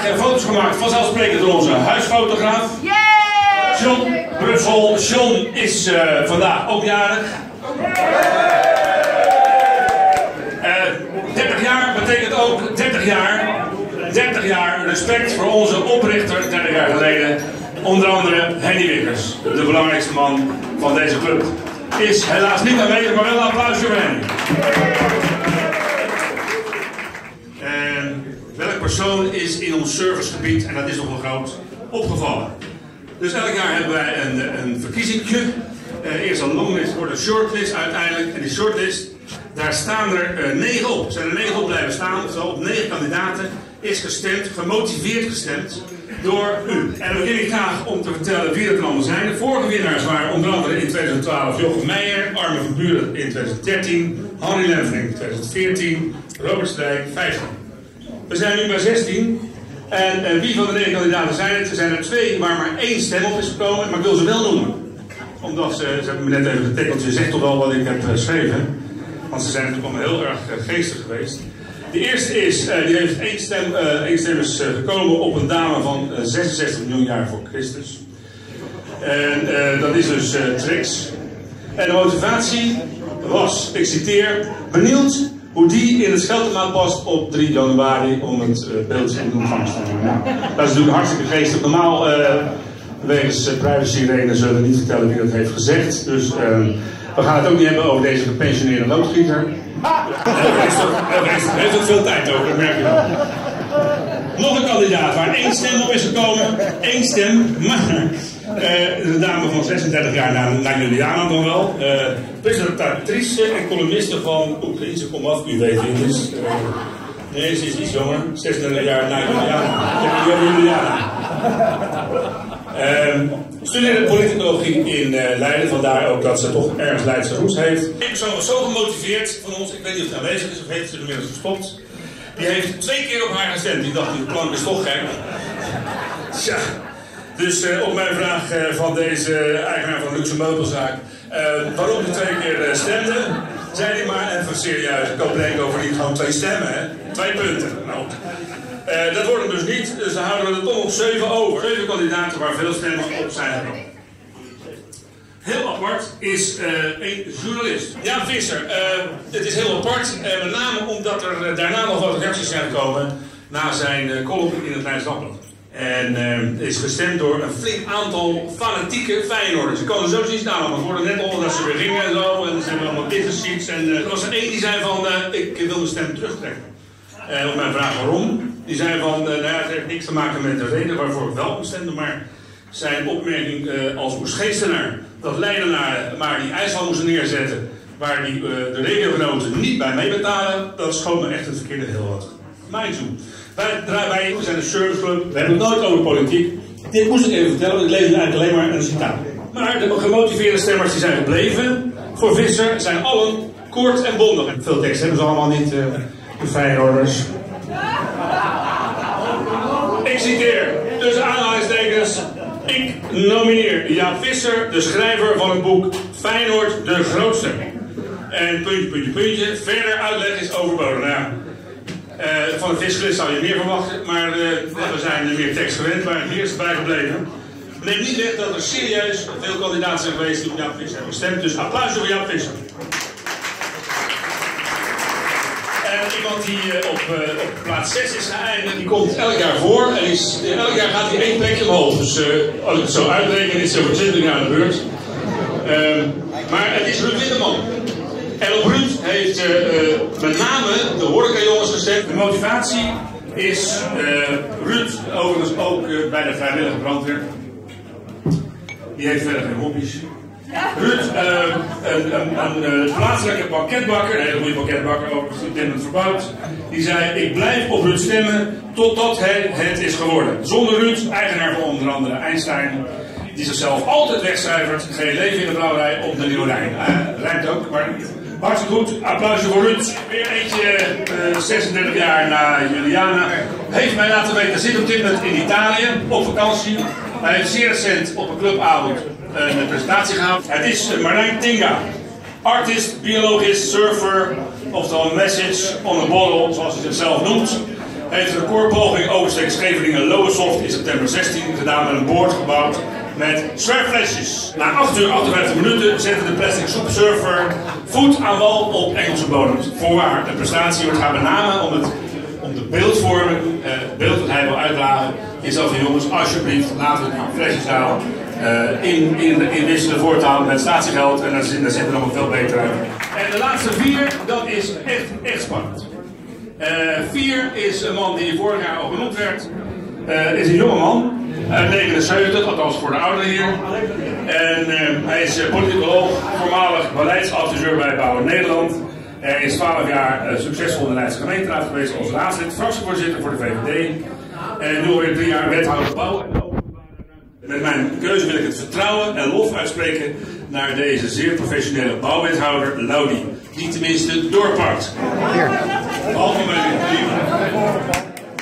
vandaag foto's gemaakt, vanzelfsprekend door onze huisfotograaf. John Brussel. John is vandaag ook jarig. 30 jaar betekent ook 30 jaar. 30 jaar respect voor onze oprichter 30 jaar geleden. Onder andere Henny Wikkers, de belangrijkste man van deze club. Is helaas niet aanwezig, maar wel een applausje voor Henny. Welk persoon is in ons servicegebied, en dat is nogal groot, opgevallen? Dus elk jaar hebben wij een verkiezingje. Eerst een longlist, wordt een shortlist uiteindelijk. En die shortlist, daar staan er 9 op. Er zijn er 9 op blijven staan. Zo op 9 kandidaten is gestemd, gemotiveerd gestemd door u. En dan begin ik graag om te vertellen wie dat er allemaal zijn. De vorige winnaars waren onder andere in 2012 Jochem Meijer, Armin van Buren in 2013, Henry Lenvering in 2014, Robert Strijk 15. We zijn nu bij 16. En wie van de 9 kandidaten zijn het? Er zijn er 2 waar maar 1 stem op is gekomen, maar ik wil ze wel noemen. Omdat ze hebben me net even getikkeld, je zegt toch wel wat ik heb geschreven. Want ze zijn natuurlijk allemaal heel erg geestig geweest. De eerste is, die heeft 1 stem is gekomen op een dame van 66 miljoen jaar voor Christus. En dat is dus Trix. En de motivatie was, ik citeer, benieuwd hoe die in het Scheltemaal past op 3 januari om het beeld in ontvangst te nemen. Dat is natuurlijk hartstikke geestig. Normaal, wegens privacy-redenen zullen we niet vertellen wie dat heeft gezegd. Dus we gaan het ook niet hebben over deze gepensioneerde loodgieter. Hij heeft ook veel tijd over, dat merk je wel. Nog een kandidaat waar 1 stem op is gekomen. 1 stem, maar de dame van 36 jaar naar Juliana dan wel. Presentatrice en columniste van Oekraïense Komaf. U weet wie het is. Nee, ze is iets jonger. 36 jaar naar Juliana. Studeerde politicologie in Leiden, vandaar ook dat ze toch ergens Leidse roots heeft. Een persoon was zo gemotiveerd van ons, ik weet niet of het aanwezig is of heeft ze inmiddels gestopt. Die heeft 2 keer op haar gestemd. Die dacht, die plank is toch gek. Tja. Dus op mijn vraag van deze eigenaar van de luxe meubelzaak, waarom die 2 keer stemde, zei hij maar even serieus, ik hoop denk over niet gewoon 2 stemmen, hè? 2 punten. Nou, dat wordt hem dus niet, dus dan houden we er toch nog 7 over. 7 kandidaten waar veel stemmen op zijn gekomen. Heel apart is een journalist. Ja, Visser. Het is heel apart, met name omdat er daarna nog wat reacties zijn gekomen na zijn column in het Leids Dagblad. En is gestemd door een flink aantal fanatieke Feyenoorders. Ik kan er zo zien staan, want we hoorden net al dat ze weer gingen en zo. En ze hebben allemaal business sheets. En er was er 1 die zei van, ik wil mijn stem terugtrekken. En op mijn vraag waarom, die zei van, nou ja, het heeft niks te maken met de reden waarvoor ik wel op stemde, maar zijn opmerking als oesgeestenaar, dat Leidenaren maar die ijshal moesten neerzetten, waar die, de regiogenoten niet bij meebetalen, dat schoot me echt het verkeerde heel wat. Mind you. Wij zijn een serviceclub, we hebben het nooit over politiek. Dit moest ik even vertellen, want ik lees eigenlijk alleen maar een citaat. Maar de gemotiveerde stemmers die zijn gebleven voor Visser zijn allen kort en bondig. En veel tekst hebben ze allemaal niet, de Feyenoorders. Ik citeer, tussen aanhalingstekens, ik nomineer Jaap Visser, de schrijver van het boek Feyenoord de Grootste. En puntje, puntje, puntje, verder uitleg is overbodig. Nou ja. Van de fiscalist zou je meer verwachten, maar we zijn meer tekst gewend, maar hier is het bijgebleven. Neem niet weg dat er serieus veel kandidaten zijn geweest die op Jaap Visser hebben gestemd, dus applaus voor Jaap Visser. En iemand die op plaats 6 is geëindigd, die komt elk jaar voor en elk jaar gaat hij 1 plekje omhoog. Dus als ik het zo uitreken, is het over 20 jaar aan de beurt. Maar het is Ruud Witteman. En op Ruud heeft met name de horecajongens gestemd. De motivatie is Ruud, overigens ook bij de vrijwillige brandweer. Die heeft verder geen hobby's. Ruud, een plaatselijke pakketbakker, een hele goede pakketbakker, ook het verbouwd. Die zei, ik blijf op Ruud stemmen totdat hij het is geworden. Zonder Ruud, eigenaar van onder andere Einstein, die zichzelf altijd wegcijfert, geen leven in de brouwerij op de Nieuwe Rijn. Rijmt ook, maar hartstikke goed. Applausje voor Ruud. Weer eentje, 36 jaar na Juliana. Heeft mij laten weten, zit op dit moment in Italië, op vakantie. Hij heeft zeer recent op een clubavond een presentatie gehouden. Het is Marijn Tinga. Artist, biologist, surfer, oftewel message on a bottle, zoals hij zichzelf noemt. heeft een recordpoging oversteek Scheveningen-Lowesoft in september 16 gedaan met een boord gebouwd met zwerflesjes. Na 8 uur 58 minuten zette de plastic soepsurfer voet aan wal op Engelse bodems. Voorwaar, de prestatie wordt haar met name om de beeldvorming, het beeld dat hij wil uitdragen, is dat van jongens, alsjeblieft, laten we die flesjes halen. In wisselen voortaan met statiegeld en daar zit er nog veel beter uit. En de laatste 4, dat is echt spannend. 4 is een man die vorig jaar al genoemd werd. Is een jonge man, 79, althans voor de ouderen hier. En hij is politicoloog, voormalig beleidsadviseur bij Bouwen Nederland. Hij is 12 jaar succesvol in de Leidse gemeenteraad geweest als raadslid, fractievoorzitter voor de VVD. En nu alweer 3 jaar wethouder bouw. Met mijn keuze wil ik het vertrouwen en lof uitspreken naar deze zeer professionele bouwwethouder Laudi, die tenminste doorpakt. Algemeen liefde.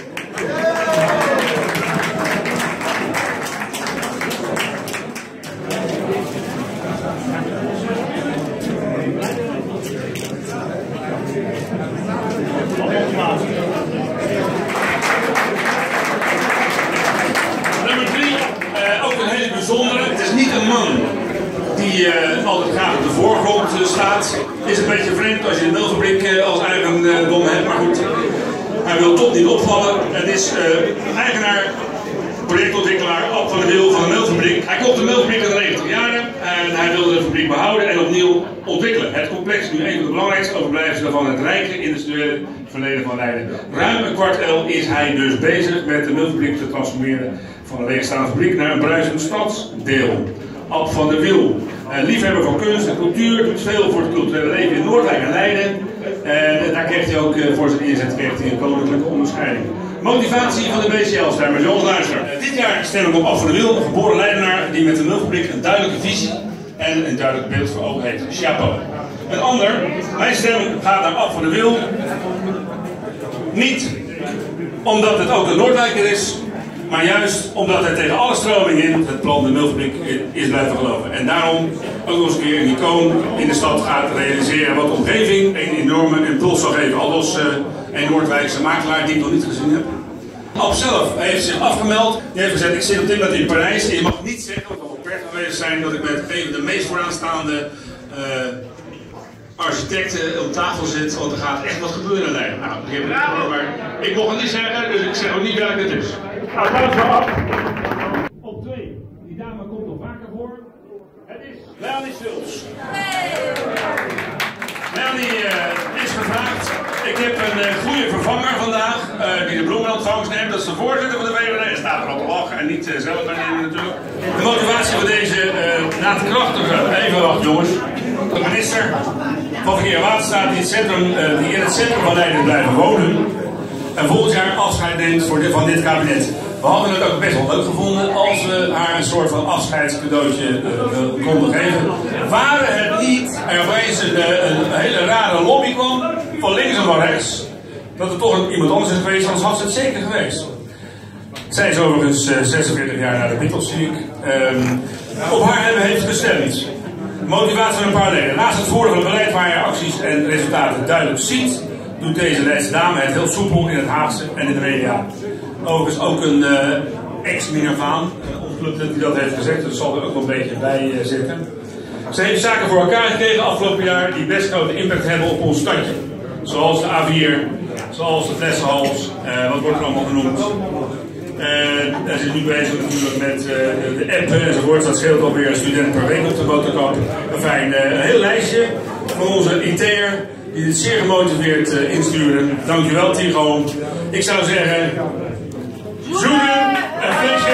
Het is niet een man die altijd graag op de voorgrond staat. Het is een beetje vreemd als je de melkfabriek als eigendom hebt, maar goed. Hij wil toch niet opvallen. Het is eigenaar, projectontwikkelaar Ab van der Wiel van de melkfabriek. Hij kocht de melkfabriek in de 90 jaren en hij wilde de fabriek behouden en opnieuw ontwikkelen. Het complex is nu een van de belangrijkste overblijfselen van het rijke industriële verleden van Leiden. Ruim een kwart eeuw is hij dus bezig met de melkfabriek te transformeren van een leegstaande fabriek naar een bruisend stadsdeel. Ab van der Wiel. Liefhebber van kunst en cultuur, doet veel voor het culturele leven in Noordwijk en Leiden. En daar kreeg hij ook voor zijn inzet een koninklijke onderscheiding. Motivatie van de BCL-stemmer, Jonas Luister. Dit jaar stem ik op Ab van der Wiel, een geboren Leidenaar die met de melkfabriek een duidelijke visie en een duidelijk beeld voor ogen heeft. Chapeau. Een ander, mijn stem gaat naar Ab van der Wiel. Niet omdat het ook een Noordwijker is, maar juist omdat hij tegen alle stromingen in het plan de melkfabriek is blijven geloven. En daarom ook nog eens een keer een icoon in de stad gaat realiseren wat de omgeving een enorme impuls zal geven. Aldus een Noordwijkse makelaar die ik nog niet gezien heb. Ab zelf heeft zich afgemeld. Die heeft gezegd, ik zit op dit moment in Parijs en je mag niet zeggen, want we op pers aanwezig zijn, dat ik met een van de meest vooraanstaande architecten op tafel zit, want er gaat echt wat gebeuren in Leiden. Nou, ik heb het gehoord, maar ik mocht het niet zeggen, dus ik zeg ook niet welk het is. Applaus voor Ab. Op 2. Die dame komt nog vaker voor. Het is Melanie Schultz. Melanie is gevraagd. Ik heb een goede vervanger vandaag die de bloemen ontvangst neemt. Dat is de voorzitter van de VVD. Hij staat er al te lachen en niet zelf bij nemen natuurlijk. De motivatie van deze naadkrachtige, even wacht jongens. De minister van Verkeer en Waterstaat die in het centrum van Leiden blijven wonen. En volgend jaar afscheid neemt van dit kabinet. We hadden het ook best wel leuk gevonden als we haar een soort van afscheidscadeautje konden geven. Waren het niet er opeens een hele rare lobby kwam, van links en van rechts, dat er toch iemand anders is geweest, anders had ze het zeker geweest. Zij is overigens 46 jaar na de Beatles, zie ik. Op haar heeft gestemd. Motivatie van een paar leden. Naast het vorige beleid waar je acties en resultaten duidelijk ziet, doet deze Leidse dame het heel soepel in het Haagse en in de media. Overigens ook een ex-Minervaan, die dat heeft gezegd, dus zal er ook nog een beetje bij zitten. Ze heeft zaken voor elkaar gekregen afgelopen jaar die best grote impact hebben op ons stadje. Zoals de A4, zoals de Flessenhals, wat wordt er allemaal genoemd. Hij is nu bezig natuurlijk met de app enzovoort, dat scheelt alweer een student per week op de motorkap. Enfin, een heel lijstje van onze IT'er die dit zeer gemotiveerd insturen. Dankjewel Tigo. Ik zou zeggen, zoenen en flesje.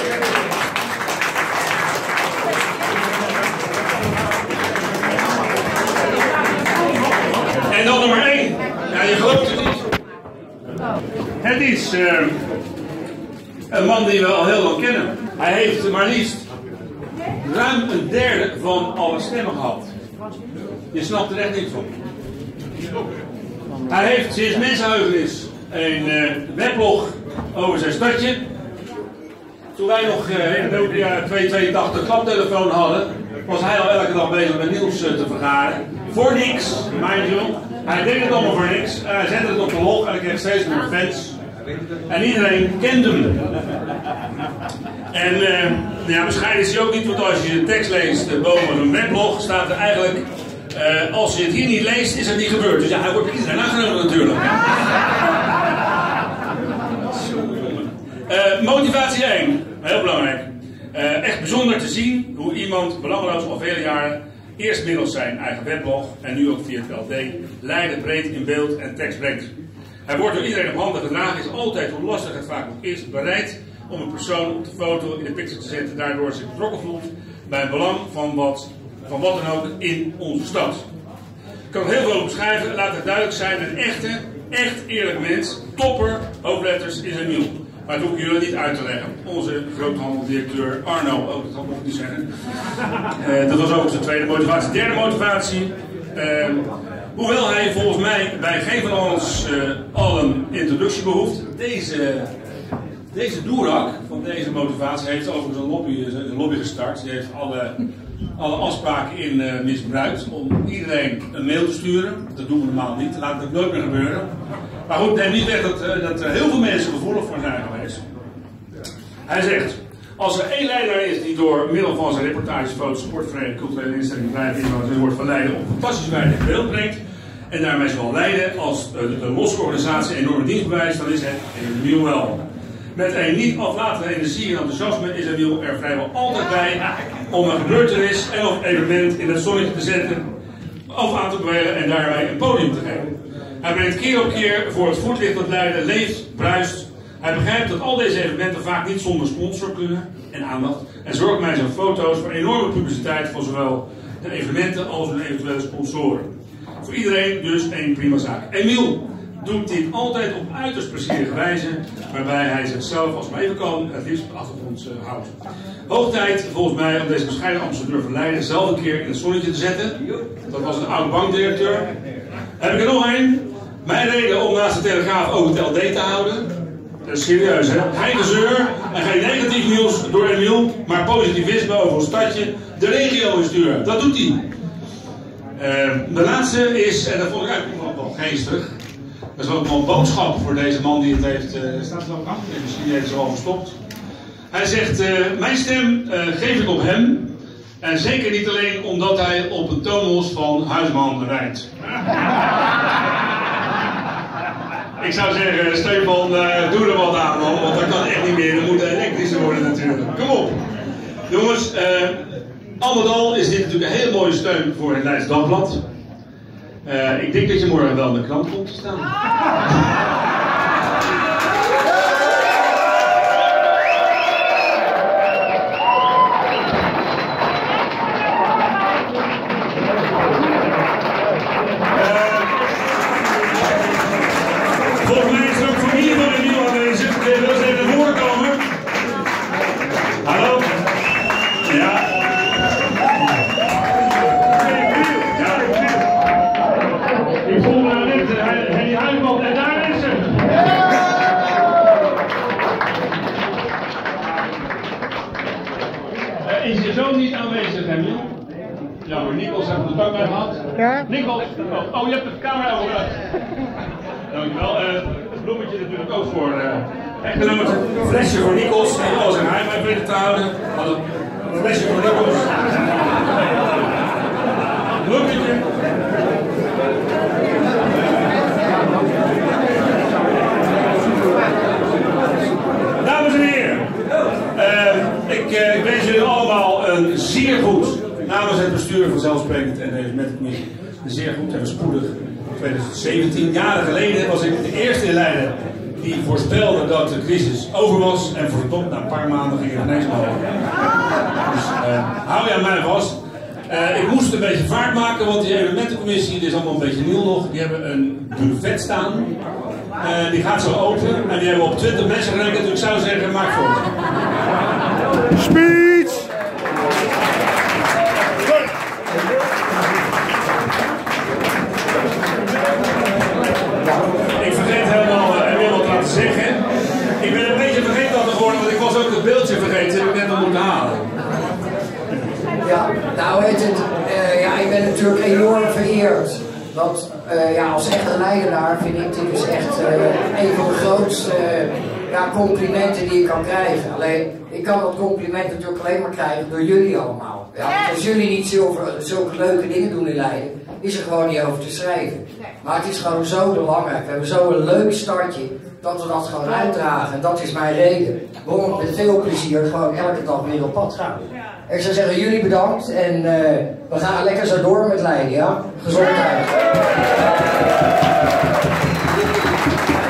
En dan nummer 1. Ja, je gelooft het niet. Het is een man die we al heel lang kennen. Hij heeft maar liefst ruim een derde van alle stemmen gehad. Je snapt er echt niks van. Hij heeft sinds mensenheugenis een weblog over zijn stadje. Toen wij nog in het Nokia 282 klaptelefoon hadden, was hij al elke dag bezig met nieuws te vergaren. Voor niks, mind you. Hij deed het allemaal voor niks. Hij zette het op de log en hij kreeg steeds meer fans. En iedereen kende hem. En ja, bescheiden is hij ook niet, want als je de tekst leest boven een weblog, staat er eigenlijk, als je het hier niet leest, is het niet gebeurd. Dus ja, hij wordt iedereen aangenomen natuurlijk. Motivatie 1, heel belangrijk. Echt bijzonder te zien hoe iemand belangeloos al vele jaren, eerst middels zijn eigen weblog en nu ook via het LD, Leiden breed in beeld en tekst brengt. Hij wordt door iedereen op handen gedragen, is altijd, hoe lastig het vaak ook is, bereid om een persoon op de foto in de picture te zetten, daardoor zich betrokken voelt bij het belang van wat dan ook in onze stad. Ik kan het heel veel beschrijven, laat het duidelijk zijn, een echt eerlijk mens, topper, hoofdletters is Emiel. Maar dat hoef ik jullie niet uit te leggen. Onze groothandeldirecteur Arno, ook dat had ik nog niet zeggen. Dat was ook zijn tweede motivatie. Derde motivatie. Hoewel hij volgens mij bij geen van ons al een introductie behoeft. Deze doerak van deze motivatie heeft overigens een lobby gestart. Die heeft alle afspraken in misbruikt om iedereen een mail te sturen. Dat doen we normaal niet. Laat het nooit meer gebeuren. Maar goed, neem niet weg dat er heel veel mensen gevoelig voor zijn geweest. Hij zegt, als er één leider is die door middel van zijn reportages, foto's, sportvereniging, culturele instellingen, bedrijven, inwoners wordt van Leiden op fantastische wijze in beeld brengt en daarmee zowel Leiden als de losse organisatie een enorme dienst bewijst, dan is het Emiel wel. Met een niet aflatende energie en enthousiasme is Emiel er vrijwel altijd bij om een gebeurtenis en of evenement in het zonnetje te zetten of aan te bevelen en daarbij een podium te geven. Hij brengt keer op keer voor het voetlicht dat Leiden leeft, bruist. Hij begrijpt dat al deze evenementen vaak niet zonder sponsor kunnen en aandacht. En zorgt mij zijn foto's voor enorme publiciteit van zowel de evenementen als hun eventuele sponsoren. Voor iedereen dus een prima zaak. Emiel doet dit altijd op uiterst plezierige wijze, waarbij hij zichzelf als maar even kan het liefst op de achtergrond houdt. Hoog tijd volgens mij om deze bescheiden ambassadeur van Leiden zelf een keer in het zonnetje te zetten. Dat was een oude bankdirecteur. Heb ik er nog één? Mijn reden om naast de Telegraaf ook het LD te houden. Dat is serieus, hè? Geen gezeur en geen negatief nieuws door Emiel, maar positivisme over een stadje de regio insturen. Dat doet hij. De laatste is, en dat vond ik eigenlijk nog wel geestig. Dat is ook wel een boodschap voor deze man die het heeft. Staat er ook achter? Misschien heeft ze al verstopt. Hij zegt: mijn stem geef ik op hem. En zeker niet alleen omdat hij op een Tomos van Huisman rijdt. Ik zou zeggen, Stefan, doe er wat aan, man, want dat kan echt niet meer. Dat moet elektrischer worden natuurlijk. Kom op. Jongens, al met al is dit natuurlijk een hele mooie steun voor het Leids Dagblad. Ik denk dat je morgen wel in de krant komt te staan. Volgens mij is er ook familie van Emiel aanwezig. Kun je wel eens even naar voren komen? Hallo? Ja. Ik voel me nou net, Henny Huisman, en daar is ze. Is je zoon niet aanwezig, Emiel? Ja, maar Nikos heeft er contact bij gehad. Ja? Nikos, oh, je hebt de camera over. Dankjewel. Het bloemetje natuurlijk ook voor echtgenoot. Een flesje voor Nikos en alles in hij weten te houden. Een flesje voor Nikos. Bloemetje. Dames en heren, ik wens jullie allemaal een zeer goed, namens het bestuur vanzelfsprekend en deze metcommissie, een zeer goed en spoedig 2017. Jaren geleden was ik de eerste in Leiden die voorspelde dat de crisis over was en verdomd na een paar maanden ging er niks meer over. Dus hou je aan mij vast. Ik moest een beetje vaart maken, want die evenementencommissie, dit is allemaal een beetje nieuw nog, die hebben een buffet staan. Die gaat zo open en die hebben op 20 mensen gerekend, dus ik zou zeggen, maak voort. Speech! Ik vergeet helemaal Emiel wat laten zeggen. Ik ben een beetje vergeten geworden, want ik was ook het beeldje vergeten en ik net nog moeten halen. Ja, nou heet het, ja, ik ben natuurlijk enorm vereerd Want ja, als echte Leidenaar vind ik dit dus echt een van de grootste complimenten die ik kan krijgen. Alleen, ik kan dat compliment natuurlijk alleen maar krijgen door jullie allemaal. Ja? Als jullie niet zulke leuke dingen doen in Leiden, is er gewoon niet over te schrijven. Maar het is gewoon zo belangrijk. We hebben zo'n leuk startje dat we dat gewoon uitdragen. En dat is mijn reden waarom ik met veel plezier gewoon elke dag weer op pad ga. Ik zou zeggen, jullie bedankt en we gaan lekker zo door met Leiden, ja? Gezondheid.